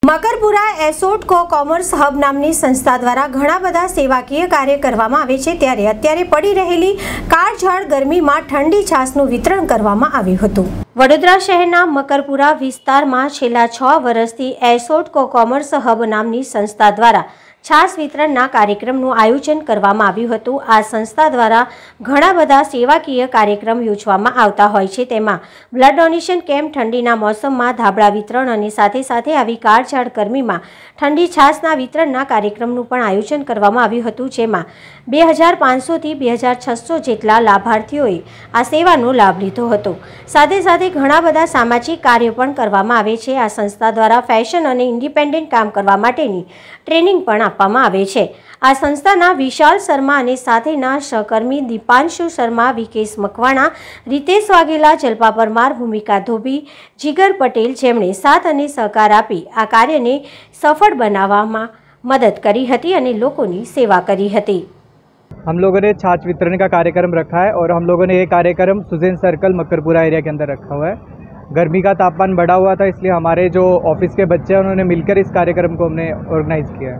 Makarpura એસોટ commerce hub નામની સંસ્થા દ્વારા ઘણા બધા સેવાકીય કાર્ય કરવામાં આવે છે, ત્યારે અત્યારે પડી રહેલી કાળઝાળ ગરમીમાં ઠંડી છાશનું વિતરણ કરવામાં આવ્યું હતું। વડોદરા શહેરના મકરપુરા વિસ્તારમાં છેલ્લા 6 વર્ષથી એસોટ કોમર્સ હબ નામની સંસ્થા દ્વારા છાશ વિતરણના કાર્યક્રમનું આયોજન કરવામાં આવ્યું હતું। આ સંસ્થા દ્વારા ઘણા બધા સેવાકીય કાર્યક્રમ યોજવામાં આવતા હોય છે, તેમાં બ્લડ ડોનેશન કેમ્પ, ઠંડીના મોસમમાં ધાબળા વિતરણ અને સાથે સાથે આવી કાળઝાળ ગરમીમાં ઠંડી છાશના વિતરણના કાર્યક્રમનું પણ આયોજન કરવામાં આવ્યું હતું, જેમાં 2500 થી 2600 જેટલા લાભાર્થીઓએ આ સેવાનો લાભ લીધો હતો। સાથે સાથે ઘણા બધા સામાજિક કાર્યો પણ કરવામાં આવે છે। આ સંસ્થા દ્વારા ફેશન અને ઇન્ડિપેન્ડન્ટ કામ કરવા માટેની ટ્રેનિંગ પણ આપવામાં આવે છે। આ સંસ્થાના વિશાલ શર્મા અને સાથેના સહકર્મી દીપાંશુ શર્મા, વિકેશ મકવાણા, રીતેશ વાઘેલા, જલ્પા પરમાર, ભૂમિકા ધોબી, જીગર પટેલ, જેમણે સાથ અને સહકાર આપી આ કાર્યને સફળ બનાવવામાં મદદ કરી હતી અને લોકોની સેવા કરી હતી। हम लोगों ने छाछ वितरण का कार्यक्रम रखा है और हम लोगों ने ये कार्यक्रम सुजैन सर्कल मकरपुरा एरिया के अंदर रखा हुआ है। गर्मी का तापमान बढ़ा हुआ था, इसलिए हमारे जो ऑफिस के बच्चे हैं उन्होंने मिलकर इस कार्यक्रम को हमने ऑर्गेनाइज किया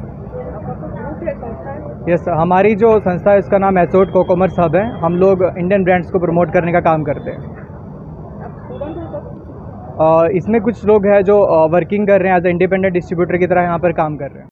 है। यस, हमारी जो संस्था है उसका नाम एसोट कॉमर्स हब है। हम लोग इंडियन ब्रांड्स को प्रमोट करने का काम करते हैं। इसमें कुछ लोग हैं जो वर्किंग कर रहे हैं एज ए इंडिपेंडेंट डिस्ट्रीब्यूटर की तरह यहाँ पर काम कर रहे हैं।